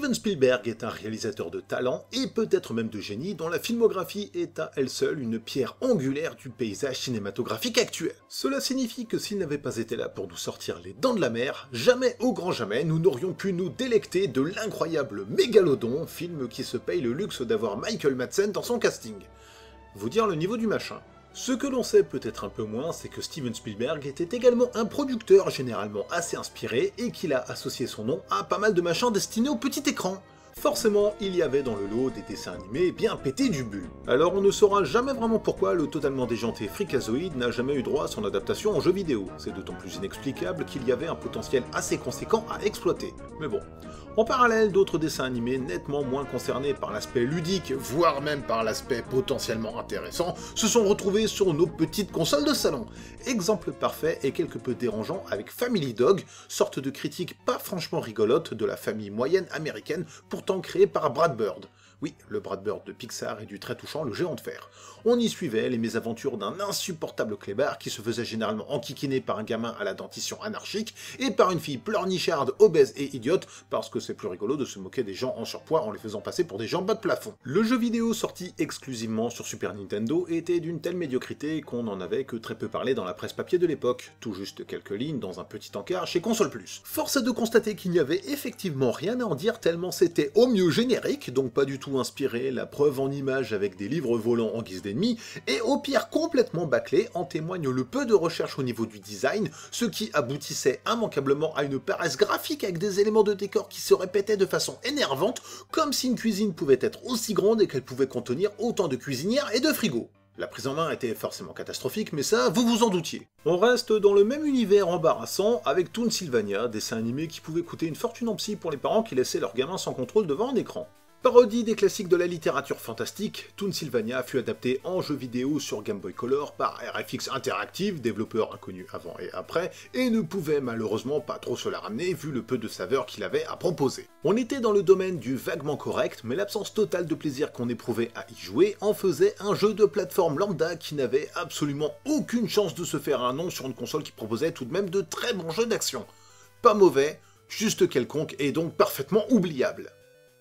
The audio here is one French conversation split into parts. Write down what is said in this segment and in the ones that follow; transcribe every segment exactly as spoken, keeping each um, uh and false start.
Steven Spielberg est un réalisateur de talent et peut-être même de génie dont la filmographie est à elle seule une pierre angulaire du paysage cinématographique actuel. Cela signifie que s'il n'avait pas été là pour nous sortir les dents de la mer, jamais au grand jamais nous n'aurions pu nous délecter de l'incroyable Mégalodon, film qui se paye le luxe d'avoir Michael Madsen dans son casting. Vous dire le niveau du machin. Ce que l'on sait peut-être un peu moins, c'est que Steven Spielberg était également un producteur généralement assez inspiré et qu'il a associé son nom à pas mal de machins destinés au petit écran. Forcément, il y avait dans le lot des dessins animés bien pétés du bulle. Alors on ne saura jamais vraiment pourquoi le totalement déjanté Freakazoid n'a jamais eu droit à son adaptation en jeu vidéo. C'est d'autant plus inexplicable qu'il y avait un potentiel assez conséquent à exploiter. Mais bon. En parallèle, d'autres dessins animés nettement moins concernés par l'aspect ludique, voire même par l'aspect potentiellement intéressant, se sont retrouvés sur nos petites consoles de salon. Exemple parfait et quelque peu dérangeant avec Family Dog, sorte de critique pas franchement rigolote de la famille moyenne américaine, pourtant créée par Brad Bird. Oui, le Brad Bird de Pixar et du très touchant Le Géant de Fer. On y suivait les mésaventures d'un insupportable clébard qui se faisait généralement enquiquiner par un gamin à la dentition anarchique et par une fille pleurnicharde, obèse et idiote, parce que c'est plus rigolo de se moquer des gens en surpoids en les faisant passer pour des gens bas de plafond. Le jeu vidéo sorti exclusivement sur Super Nintendo était d'une telle médiocrité qu'on n'en avait que très peu parlé dans la presse papier de l'époque, tout juste quelques lignes dans un petit encart chez Console Plus. Force est de constater qu'il n'y avait effectivement rien à en dire tellement c'était au mieux générique, donc pas du tout inspiré, la preuve en images avec des livres volants en guise d'ennemis, et au pire complètement bâclé, en témoigne le peu de recherche au niveau du design, ce qui aboutissait immanquablement à une paresse graphique avec des éléments de décor qui se répétaient de façon énervante, comme si une cuisine pouvait être aussi grande et qu'elle pouvait contenir autant de cuisinières et de frigos. La prise en main était forcément catastrophique, mais ça, vous vous en doutiez. On reste dans le même univers embarrassant avec Toon Sylvania, dessin animé qui pouvait coûter une fortune en psy pour les parents qui laissaient leurs gamins sans contrôle devant un écran. Parodie des classiques de la littérature fantastique, Toon Sylvania fut adapté en jeu vidéo sur Game Boy Color par R F X Interactive, développeur inconnu avant et après, et ne pouvait malheureusement pas trop se la ramener vu le peu de saveur qu'il avait à proposer. On était dans le domaine du vaguement correct, mais l'absence totale de plaisir qu'on éprouvait à y jouer en faisait un jeu de plateforme lambda qui n'avait absolument aucune chance de se faire un nom sur une console qui proposait tout de même de très bons jeux d'action. Pas mauvais, juste quelconque et donc parfaitement oubliable.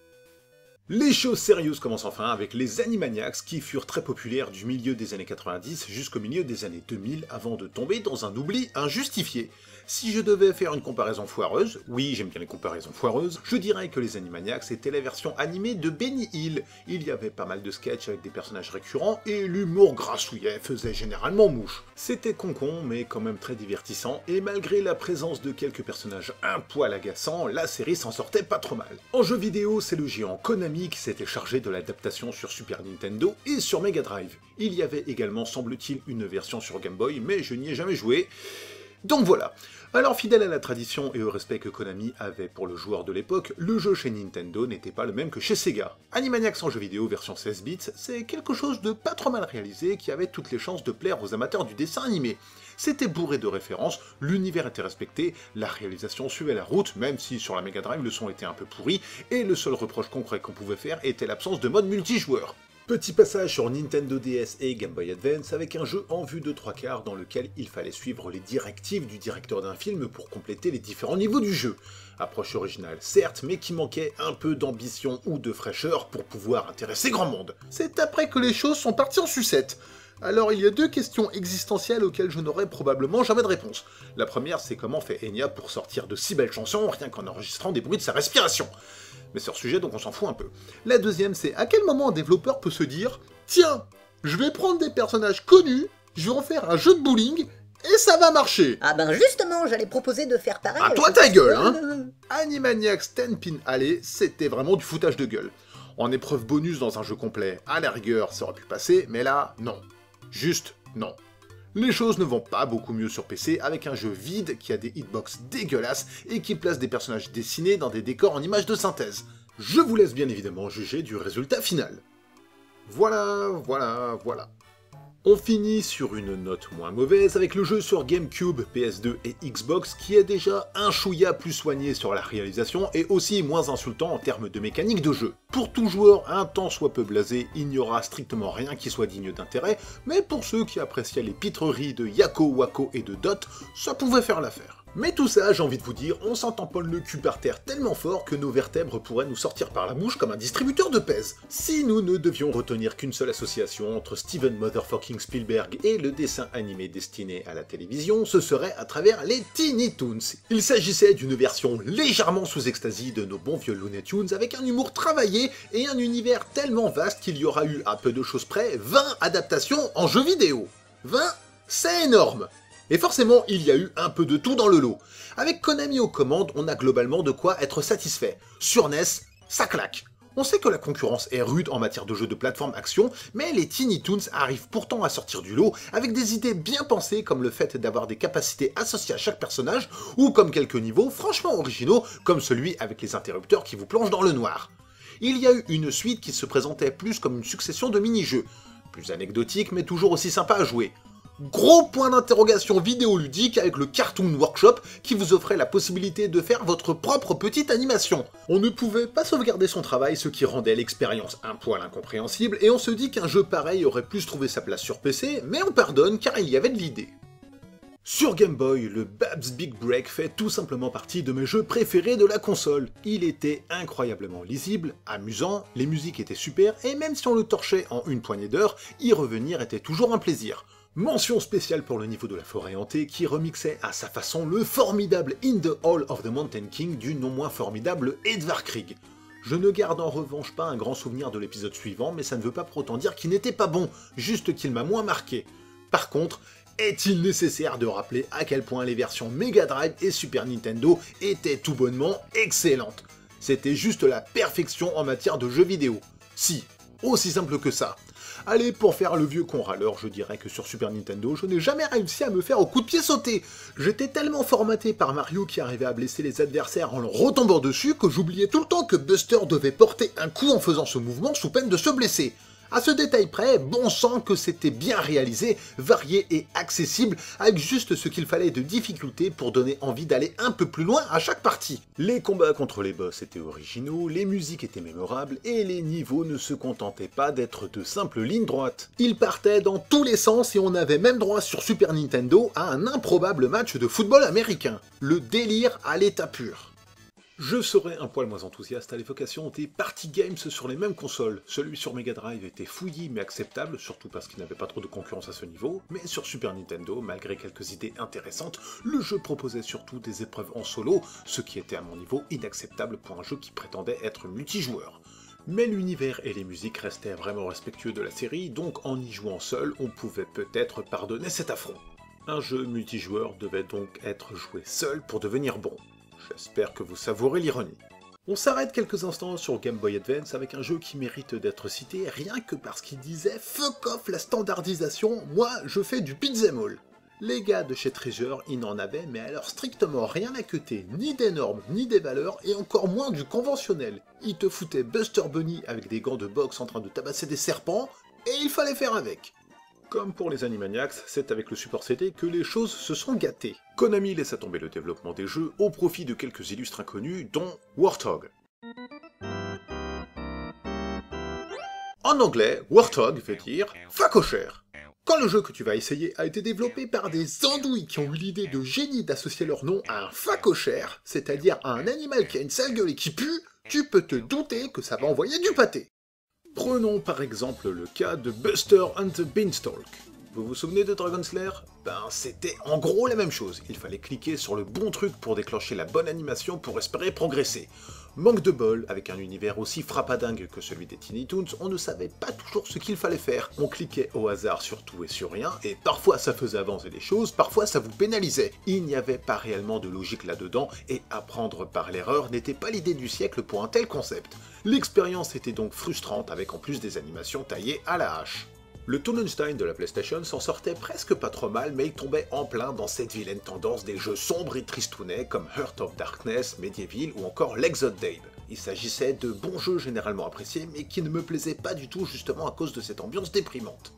Les choses sérieuses commencent enfin avec les Animaniacs qui furent très populaires du milieu des années quatre-vingt-dix jusqu'au milieu des années deux mille avant de tomber dans un oubli injustifié. Si je devais faire une comparaison foireuse, oui j'aime bien les comparaisons foireuses, je dirais que les Animaniacs étaient la version animée de Benny Hill. Il y avait pas mal de sketchs avec des personnages récurrents et l'humour grassouillet faisait généralement mouche. C'était con-con mais quand même très divertissant et malgré la présence de quelques personnages un poil agaçants, la série s'en sortait pas trop mal. En jeu vidéo, c'est le géant Konami qui s'était chargé de l'adaptation sur Super Nintendo et sur Mega Drive. Il y avait également, semble-t-il, une version sur Game Boy, mais je n'y ai jamais joué. Donc voilà. Alors fidèle à la tradition et au respect que Konami avait pour le joueur de l'époque, le jeu chez Nintendo n'était pas le même que chez Sega. Animaniacs en jeu vidéo version seize bits, c'est quelque chose de pas trop mal réalisé qui avait toutes les chances de plaire aux amateurs du dessin animé. C'était bourré de références, l'univers était respecté, la réalisation suivait la route, même si sur la Mega Drive le son était un peu pourri, et le seul reproche concret qu'on pouvait faire était l'absence de mode multijoueur. Petit passage sur Nintendo D S et Game Boy Advance avec un jeu en vue de trois quarts dans lequel il fallait suivre les directives du directeur d'un film pour compléter les différents niveaux du jeu. Approche originale certes, mais qui manquait un peu d'ambition ou de fraîcheur pour pouvoir intéresser grand monde. C'est après que les choses sont parties en sucette. Alors il y a deux questions existentielles auxquelles je n'aurai probablement jamais de réponse. La première c'est comment fait Enya pour sortir de si belles chansons rien qu'en enregistrant des bruits de sa respiration. Mais c'est hors sujet donc on s'en fout un peu. La deuxième c'est à quel moment un développeur peut se dire « Tiens, je vais prendre des personnages connus, je vais en faire un jeu de bowling, et ça va marcher !» Ah ben justement, j'allais proposer de faire pareil. Ah toi ta gueule hein. Animaniacs ten Pin Alley, c'était vraiment du foutage de gueule. En épreuve bonus dans un jeu complet, à la rigueur ça aurait pu passer, mais là, non. Juste non. Les choses ne vont pas beaucoup mieux sur P C avec un jeu vide qui a des hitbox dégueulasses et qui place des personnages dessinés dans des décors en images de synthèse. Je vous laisse bien évidemment juger du résultat final. Voilà, voilà, voilà. On finit sur une note moins mauvaise avec le jeu sur GameCube, P S deux et Xbox qui est déjà un chouïa plus soigné sur la réalisation et aussi moins insultant en termes de mécanique de jeu. Pour tout joueur un tant soit peu blasé, il n'y aura strictement rien qui soit digne d'intérêt, mais pour ceux qui appréciaient les pitreries de Yako Wako et de Dot, ça pouvait faire l'affaire. Mais tout ça, j'ai envie de vous dire, on s'en tamponne le cul par terre tellement fort que nos vertèbres pourraient nous sortir par la bouche comme un distributeur de pèse. Si nous ne devions retenir qu'une seule association entre Steven Motherfucking Spielberg et le dessin animé destiné à la télévision, ce serait à travers les Tiny Toons. Il s'agissait d'une version légèrement sous extasie de nos bons vieux Looney Tunes avec un humour travaillé et un univers tellement vaste qu'il y aura eu, à peu de choses près, vingt adaptations en jeux vidéo. vingt, c'est énorme! Et forcément, il y a eu un peu de tout dans le lot. Avec Konami aux commandes, on a globalement de quoi être satisfait. Sur N E S, ça claque. On sait que la concurrence est rude en matière de jeux de plateforme action, mais les Tiny Toons arrivent pourtant à sortir du lot avec des idées bien pensées comme le fait d'avoir des capacités associées à chaque personnage, ou comme quelques niveaux franchement originaux, comme celui avec les interrupteurs qui vous plongent dans le noir. Il y a eu une suite qui se présentait plus comme une succession de mini-jeux. Plus anecdotique, mais toujours aussi sympa à jouer. Gros point d'interrogation vidéoludique avec le Cartoon Workshop qui vous offrait la possibilité de faire votre propre petite animation. On ne pouvait pas sauvegarder son travail, ce qui rendait l'expérience un poil incompréhensible, et on se dit qu'un jeu pareil aurait plus trouvé sa place sur P C, mais on pardonne car il y avait de l'idée. Sur Game Boy, le Babs Big Break fait tout simplement partie de mes jeux préférés de la console. Il était incroyablement lisible, amusant, les musiques étaient super, et même si on le torchait en une poignée d'heures, y revenir était toujours un plaisir. Mention spéciale pour le niveau de la forêt hantée qui remixait à sa façon le formidable In the Hall of the Mountain King du non moins formidable Edvard Grieg. Je ne garde en revanche pas un grand souvenir de l'épisode suivant, mais ça ne veut pas pour autant dire qu'il n'était pas bon, juste qu'il m'a moins marqué. Par contre, est-il nécessaire de rappeler à quel point les versions Mega Drive et Super Nintendo étaient tout bonnement excellentes? C'était juste la perfection en matière de jeux vidéo. Si, aussi simple que ça. Allez, pour faire le vieux con râleur, je dirais que sur Super Nintendo, je n'ai jamais réussi à me faire au coup de pied sauter. J'étais tellement formaté par Mario qui arrivait à blesser les adversaires en leur retombant dessus que j'oubliais tout le temps que Buster devait porter un coup en faisant ce mouvement sous peine de se blesser. À ce détail près, bon sang que c'était bien réalisé, varié et accessible, avec juste ce qu'il fallait de difficulté pour donner envie d'aller un peu plus loin à chaque partie. Les combats contre les boss étaient originaux, les musiques étaient mémorables, et les niveaux ne se contentaient pas d'être de simples lignes droites. Ils partaient dans tous les sens et on avait même droit sur Super Nintendo à un improbable match de football américain. Le délire à l'état pur. Je serais un poil moins enthousiaste à l'évocation des party games sur les mêmes consoles. Celui sur Mega Drive était fouillis mais acceptable, surtout parce qu'il n'avait pas trop de concurrence à ce niveau, mais sur Super Nintendo, malgré quelques idées intéressantes, le jeu proposait surtout des épreuves en solo, ce qui était à mon niveau inacceptable pour un jeu qui prétendait être multijoueur. Mais l'univers et les musiques restaient vraiment respectueux de la série, donc en y jouant seul, on pouvait peut-être pardonner cet affront. Un jeu multijoueur devait donc être joué seul pour devenir bon. J'espère que vous savourez l'ironie. On s'arrête quelques instants sur Game Boy Advance avec un jeu qui mérite d'être cité rien que parce qu'il disait « fuck off la standardisation, moi je fais du beat'em all ». Les gars de chez Treasure, ils n'en avaient mais alors strictement rien à queuter, ni des normes, ni des valeurs, et encore moins du conventionnel. Ils te foutaient Buster Bunny avec des gants de boxe en train de tabasser des serpents, et il fallait faire avec. Comme pour les Animaniacs, c'est avec le support C D que les choses se sont gâtées. Konami laissa tomber le développement des jeux au profit de quelques illustres inconnus, dont Warthog. En anglais, Warthog veut dire « facochère ». Quand le jeu que tu vas essayer a été développé par des andouilles qui ont eu l'idée de génie d'associer leur nom à un facochère, c'est-à-dire à un animal qui a une sale gueule et qui pue, tu peux te douter que ça va envoyer du pâté. Prenons par exemple le cas de Buster and the Beanstalk. Vous vous souvenez de Dragon Slayer? Ben c'était en gros la même chose, il fallait cliquer sur le bon truc pour déclencher la bonne animation pour espérer progresser. Manque de bol, avec un univers aussi frappadingue que celui des Tiny Toons, on ne savait pas toujours ce qu'il fallait faire. On cliquait au hasard sur tout et sur rien, et parfois ça faisait avancer les choses, parfois ça vous pénalisait. Il n'y avait pas réellement de logique là-dedans, et apprendre par l'erreur n'était pas l'idée du siècle pour un tel concept. L'expérience était donc frustrante, avec en plus des animations taillées à la hache. Le Toonenstein de la PlayStation s'en sortait presque pas trop mal, mais il tombait en plein dans cette vilaine tendance des jeux sombres et tristounets comme Heart of Darkness, Medieval ou encore l'Exode Dave. Il s'agissait de bons jeux généralement appréciés, mais qui ne me plaisaient pas du tout justement à cause de cette ambiance déprimante.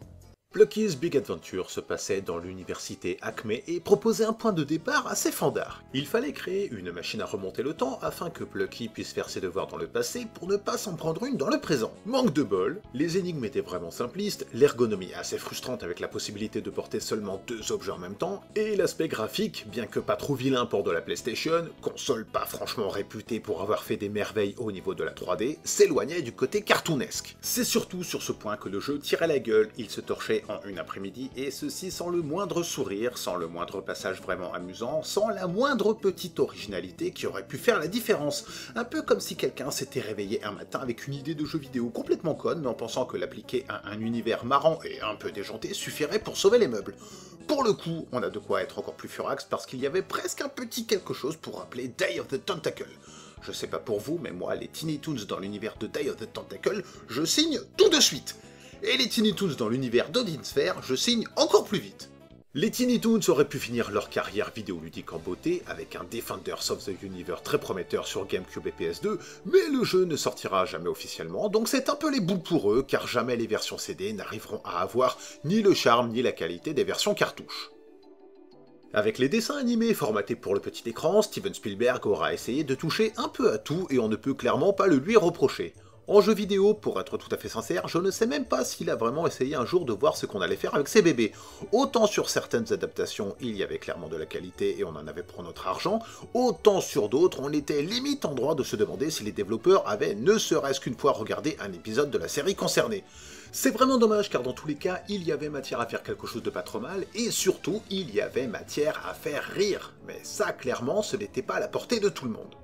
Plucky's Big Adventure se passait dans l'université Acme et proposait un point de départ assez fandard. Il fallait créer une machine à remonter le temps afin que Plucky puisse faire ses devoirs dans le passé pour ne pas s'en prendre une dans le présent. Manque de bol, les énigmes étaient vraiment simplistes, l'ergonomie assez frustrante avec la possibilité de porter seulement deux objets en même temps, et l'aspect graphique, bien que pas trop vilain pour de la PlayStation, console pas franchement réputée pour avoir fait des merveilles au niveau de la trois D, s'éloignait du côté cartoonesque. C'est surtout sur ce point que le jeu tirait la gueule, il se torchait en une après-midi, et ceci sans le moindre sourire, sans le moindre passage vraiment amusant, sans la moindre petite originalité qui aurait pu faire la différence. Un peu comme si quelqu'un s'était réveillé un matin avec une idée de jeu vidéo complètement conne, mais en pensant que l'appliquer à un univers marrant et un peu déjanté suffirait pour sauver les meubles. Pour le coup, on a de quoi être encore plus furax parce qu'il y avait presque un petit quelque chose pour rappeler Day of the Tentacle. Je sais pas pour vous, mais moi, les Tiny Toons dans l'univers de Day of the Tentacle, je signe tout de suite. Et les Tiny Toons dans l'univers d'Odin Sphere, je signe encore plus vite. Les Tiny Toons auraient pu finir leur carrière vidéoludique en beauté avec un Defenders of the Universe très prometteur sur GameCube et P S deux, mais le jeu ne sortira jamais officiellement, donc c'est un peu les boules pour eux, car jamais les versions C D n'arriveront à avoir ni le charme ni la qualité des versions cartouches. Avec les dessins animés formatés pour le petit écran, Steven Spielberg aura essayé de toucher un peu à tout et on ne peut clairement pas le lui reprocher. En jeu vidéo, pour être tout à fait sincère, je ne sais même pas s'il a vraiment essayé un jour de voir ce qu'on allait faire avec ses bébés. Autant sur certaines adaptations, il y avait clairement de la qualité et on en avait pour notre argent, autant sur d'autres, on était limite en droit de se demander si les développeurs avaient ne serait-ce qu'une fois regardé un épisode de la série concernée. C'est vraiment dommage car dans tous les cas, il y avait matière à faire quelque chose de pas trop mal, et surtout, il y avait matière à faire rire. Mais ça, clairement, ce n'était pas à la portée de tout le monde.